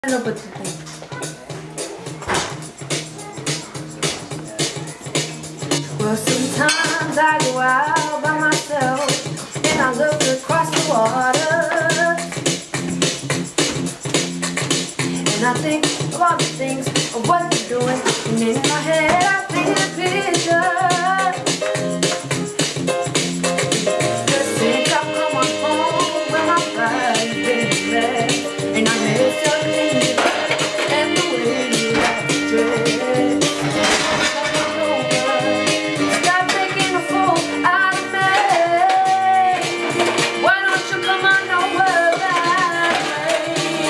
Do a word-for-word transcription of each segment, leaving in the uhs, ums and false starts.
No, but the thing. Well, sometimes I go out by myself and I look across the water, and I think of all the things of what you're doing, and in my head I paint a picture. But since I've come on home, well, my body's been red, and I miss your clean and the way you like to dress. Stop making a fool out of me. Why don't you come on over that way?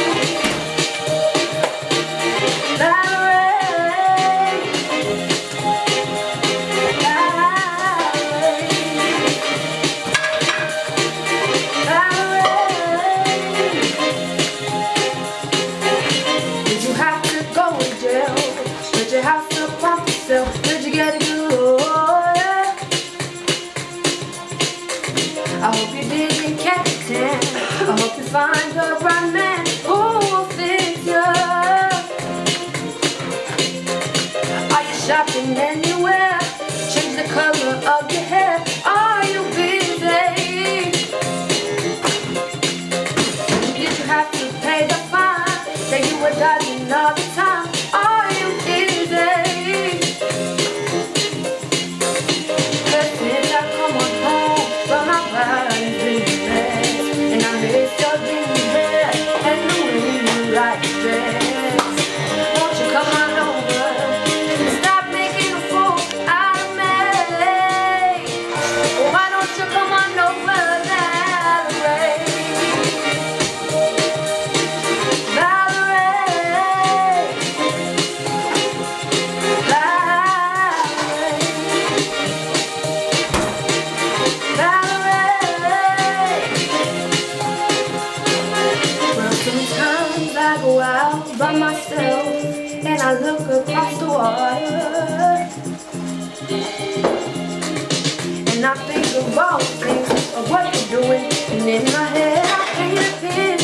Valerie, Valerie, did you have to go to jail? Did you have to pump yourself? Did you get a good lawyer? I hope you didn't catch a tan. I hope you find the right man who will fit you. Are you shopping anywhere? Change the color of your hair. Are you busy? Did you have to pay the fine that you were dodging all the time? Are you busy? But since I come on home, but my body's really bad, and I miss your green hair and the way you like to dress. Won't you come on over and stop making a fool out of me? Why don't you come on over that way? Valerie, well, sometimes I go out by myself and I look across the water, and I think of all the things of what you're doing, and in my head I paint a picture.